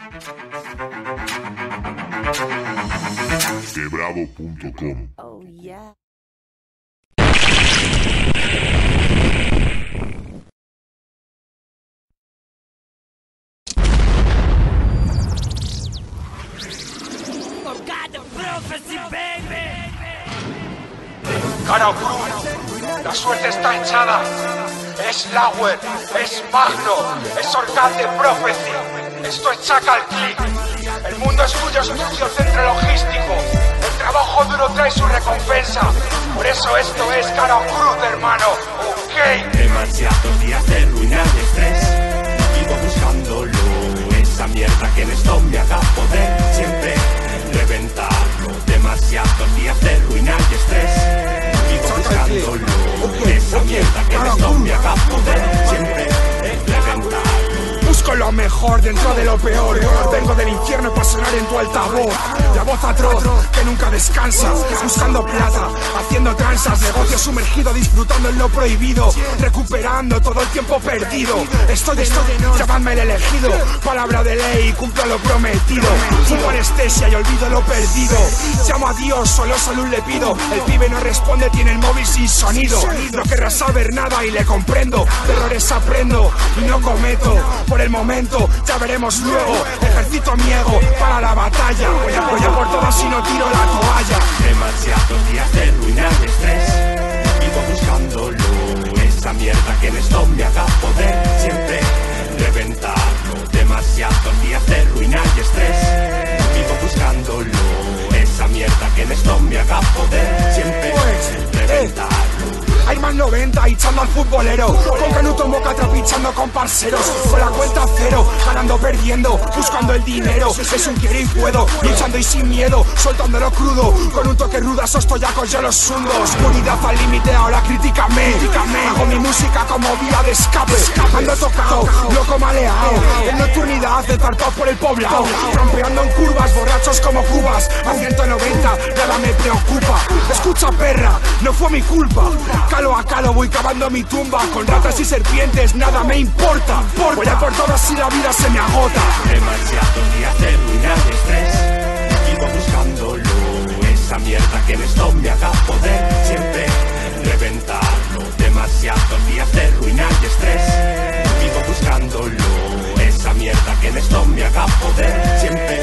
Quebravo.com. Oh, yeah. Cara o cruz, la suerte está echada. Es Lauer, es Magno, es Orcal de Prophecy. Esto es Chacal Click. El mundo es tuyo, es nuestro centro logístico. El trabajo duro trae su recompensa. Por eso esto es Cara o cruz, hermano. Ok. Demasiados días de ruina y estrés. Vivo buscándolo, esa mierda que en esto me haga poder siempre reventarlo. Demasiados días de ruina y estrés. Vivo buscándolo, esa mierda que en esto me haga poder siempre reventarlo. Busco lo mejor dentro de lo peor. Vengo del infierno para sonar en tu altavoz. La voz atroz que nunca descansa, buscando plata, haciendo tranzas, negocio sumergido, disfrutando en lo prohibido, recuperando todo el tiempo perdido. Estoy de llamadme el elegido, palabra de ley, cumplo lo prometido. Fumo anestesia y olvido lo perdido. Llamo a Dios, solo salud le pido. El pibe no responde, tiene el móvil sin sonido. No querrá saber nada y le comprendo. De errores aprendo y no cometo. Por el momento, ya veremos luego. Ejercito mi ego para la batalla. Voy a por todas y no tiro la toalla. Demasiados días de ruina y estrés. Vivo buscándolo, esa mierda que en esto me haga poder siempre reventarlo. Demasiados días de ruina y estrés. Vivo buscándolo, esa mierda que en esto me haga poder siempre reventarlo. Hay más 90 echando al futbolero, con Canuto en boca trapichando con parceros, con la cuenta cero, ganando, perdiendo, buscando el dinero. Es un quiero y puedo, luchando y sin miedo, soltándolo crudo, con un toque rudo a esos toyacos yo los hundo. Oscuridad al límite, ahora críticame. Hago mi música como vía de escape. Ando tocado, loco maleado, en nocturnidad de zarpao por el poblado, trampeando en curvas, borrachos como cubas. A 190, nada me preocupa. Escucha perra, no fue mi culpa. Calo a calo voy cavando mi tumba, con ratas y serpientes nada me importa. Voy a por todas si la vida se me agota. Demasiados días de ruina y estrés. Vivo buscándolo, esa mierda que en esto me haga poder siempre reventarlo. Demasiados días de ruina y estrés. Vivo buscándolo, esa mierda que en esto me haga poder siempre